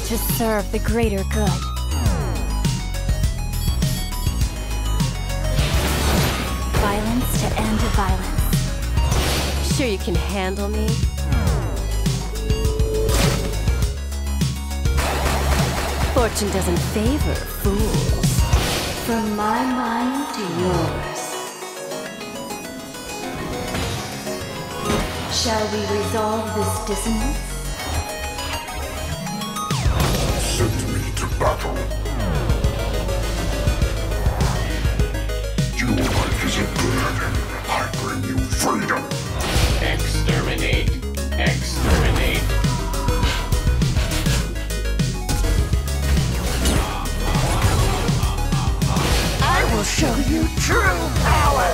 to serve the greater good. Violence to end violence. Sure you can handle me? Fortune doesn't favor fools. From my mind to yours. Shall we resolve this dissonance? Send me to battle. Your life is a burden. I bring you freedom. Exterminate. Exterminate. I will show you true power.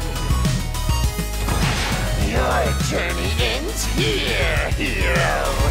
Your journey ends here, hero.